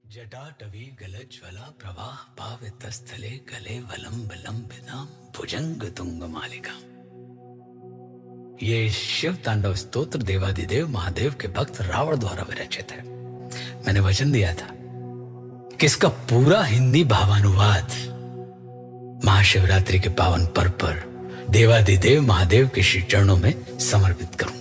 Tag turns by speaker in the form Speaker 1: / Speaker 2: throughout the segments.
Speaker 1: जटाटवी गलज्ज्वला प्रवाह पावितस्थले गले वलंब लंबितां भुजंग तुंग मालिका। ये शिव तांडव स्तोत्र देवादिदेव महादेव के भक्त रावण द्वारा विरचित है। मैंने वचन दिया था कि इसका पूरा हिंदी भावानुवाद महाशिवरात्रि के पावन पर्व पर देवादिदेव महादेव के श्री चरणों में समर्पित करूंगा।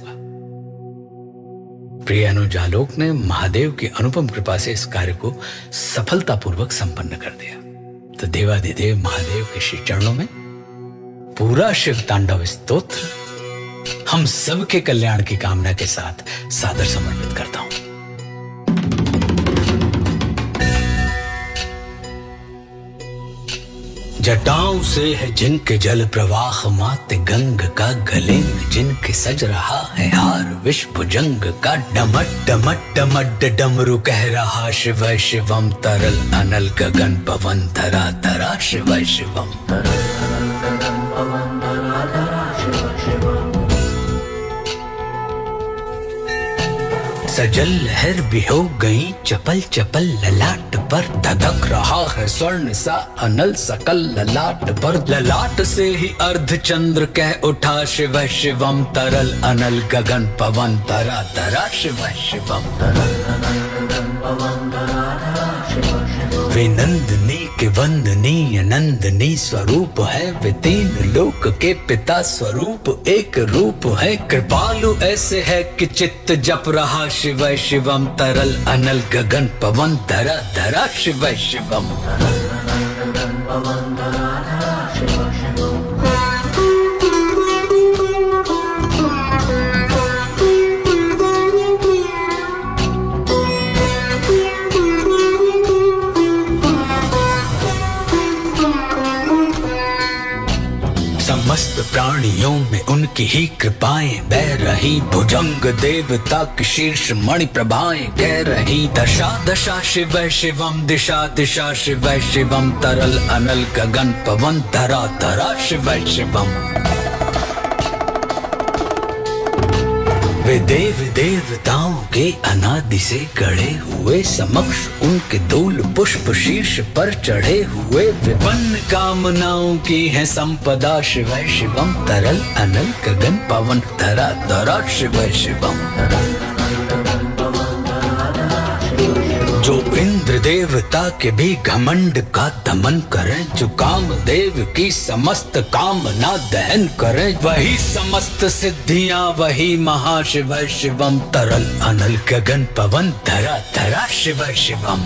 Speaker 1: प्रिय अनुजालोक ने महादेव की अनुपम कृपा से इस कार्य को सफलतापूर्वक संपन्न कर दिया। तो देवादिदेव महादेव के श्री चरणों में पूरा शिव तांडव स्तोत्र हम सबके कल्याण की कामना के साथ सादर समर्पित करता हूं। जटाओं से है जिनके जल प्रवाह माते गंग का, गले में जिनके सज रहा है हार विष भुजंग का। डमट डमट डमट डमरू कह रहा शिव शिवम, तरल अनल गगन पवन धरा धरा शिव शिवम। सजल लहर भी हो गई चपल चपल, ललाट पर धधक रहा है स्वर्ण सा अनल सकल। ललाट पर ललाट से ही अर्ध चंद्र कह उठा शिव शिवम, तरल अनल गगन पवन धरा धरा शिव शिवम। वे नंदनी के वंदनीय नंदनी स्वरूप है, वे तीन लोक के पिता स्वरूप एक रूप है। कृपालु ऐसे है कि चित्त जप रहा शिव शिवम, तरल अनल गगन पवन धरा धरा शिव शिवम। समस्त प्राणियों में उनकी ही कृपाएं बह रही, भुजंग देवता की शीर्ष मणि प्रभाएं कह रही। दशा दशा शिव शिवम, दिशा दिशा शिव शिवम, तरल अनल गगन पवन धरा धरा शिव शिवम। वे देव देवताओं के अनादि से गढ़े हुए, समक्ष उनके धूल पुष्प शीर्ष पर चढ़े हुए। विपन्न कामनाओं की है संपदा शिव शिवम, तरल अनल गगन पवन धरा धरा शिव शिवम। जो इंद्र देवता के भी घमंड का दमन करें, जो काम देव की समस्त कामना दहन करें, वही समस्त सिद्धियां वही महाशिव शिवम, तरल अनल गगन पवन धरा धरा शिव शिवम।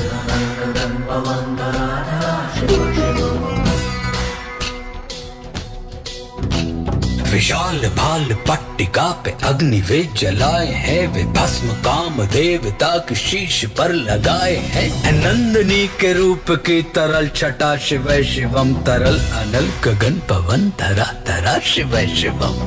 Speaker 1: विशाल भाल पट्टिका पे अग्नि वे जलाए हैं, वे भस्म काम देवता के शीश पर लगाए हैं। नंदनी के रूप की तरल छटा शिव शिवम, तरल अनल गगन पवन धरा धरा शिव शिवम।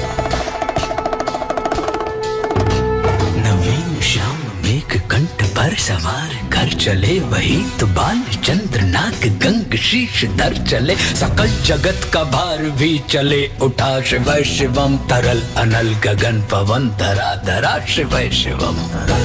Speaker 1: नवीन श्याम मेघ कंठ पर सवार कर चले, वही तो बाल चंद्र नाग गंग शीश धर चले। सकल जगत का भार भी चले उठा शिव शिवम, तरल अनल गगन पवन धरा धरा शिव शिवम।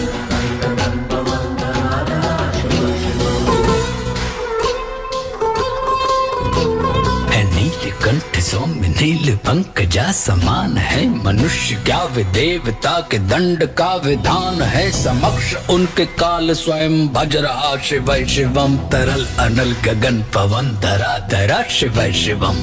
Speaker 1: कंठ सौम्य नील पंकजा समान है, मनुष्य क्या वे देवता के दंड का विधान है। समक्ष उनके काल स्वयं भज रहा शिव शिवम, तरल अनल गगन पवन धरा धरा शिव शिवम।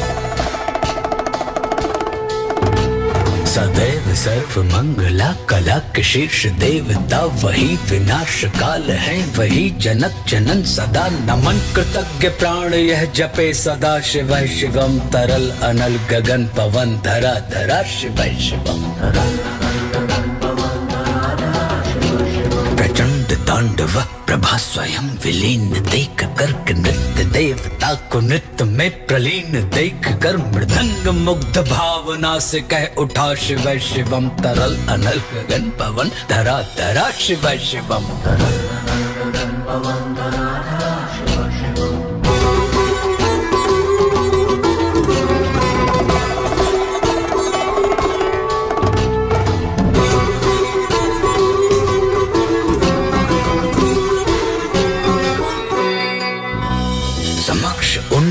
Speaker 1: सदैव सर्व मंगला कला के शीर्ष देवता, वही विनाश काल है वही जनक जनन सदा। नमन कृतज्ञ प्राण यह जपे सदा शिव शिवम, तरल अनल गगन पवन धरा धरा शिव शिवम। प्रचंड तांडव प्रभा स्वयं विलीन देख कर, नृत्य देवता को नृत्य में प्रलीन देख कर। मृदंग मुग्ध भावना से कह उठा शिव शिवम, तरल अनल गगन पवन धरा धरा शिव शिवम।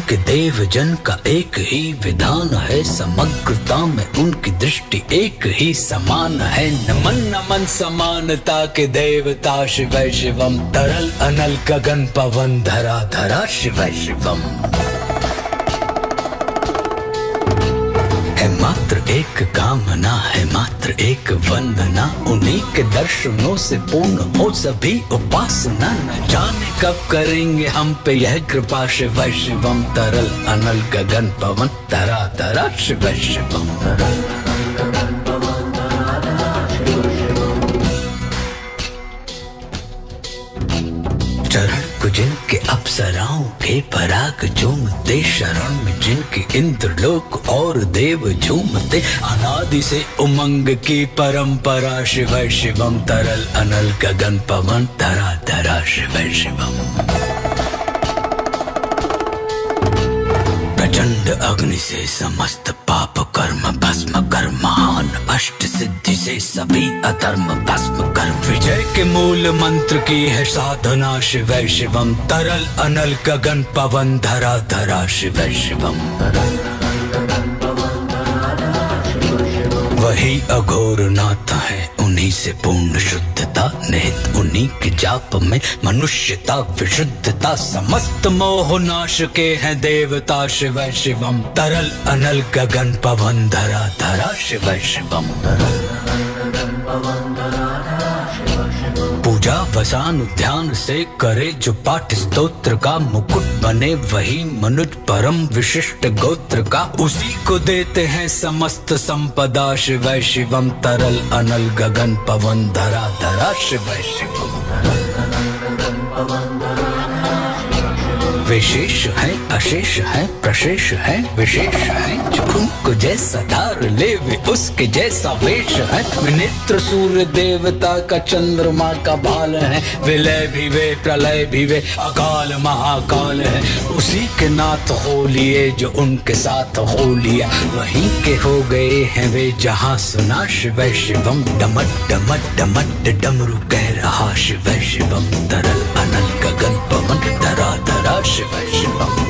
Speaker 1: उनके देव जन का एक ही विधान है, समग्रता में उनकी दृष्टि एक ही समान है। नमन नमन समानता के देवता शिव शिवम, तरल अनल गगन पवन धरा धरा शिव शिवम। है मात्र एक कामना, है मात्र एक वंदना, उन्हीं के दर्शनों से पूर्ण हो सभी उपासना। न जाने कब करेंगे हम पे यह कृपा शिव शिवम, तरल अनल गगन पवन धरा धरा शिव शिवम। चरण को जिनके अप्सराओं के पराग झूमते, शरण में जिनके इंद्रलोक और देव झूमते, अनादि से उमंग की परंपरा शिव शिवम, तरल अनल गगन पवन धरा धरा शिव शिवम। प्रचंड अग्नि से समस्त पाप कर्म भस्म कर, महान अष्ट सिद्धि से सभी अधर्म भस्म कर, विजय के मूल मंत्र की है साधना शिव शिवम, तरल अनल गगन पवन धरा धरा शिव शिवम। वही अघोर नाथ है, उन्हीं से पूर्ण शुद्धता, निहित उन्हीं के जाप में मनुष्यता विशुद्धता, समस्त मोह नाश के हैं देवता शिव शिवम, तरल अनल गगन पवन धरा धरा शिव शिवम। पूजा वसान ध्यान से करे जो पाठ स्तोत्र का, मुकुट बने वही मनुज परम विशिष्ट गोत्र का, उसी को देते हैं समस्त संपदा शिव शिवम, तरल अनल गगन पवन धरा धरा शिव शिवम। विशेष है अशेष है प्रशेष है विशेष है, जो उनको जैसा धार ले वे उसके जैसा वेश है। विनेत्र सूर्य देवता का चंद्रमा का भाल है, विलय भी वे प्रलय भी वे अकाल महाकाल है। उसी के नाथ हो लिए जो उनके साथ हो लिया, वहीं के हो गए हैं वे जहाँ सुना शिव शिवम। डमट डमट डमट डमरू कह रहा शिव शिवम, तरल अनल गगन पवन धरा धरा शिव शिवम।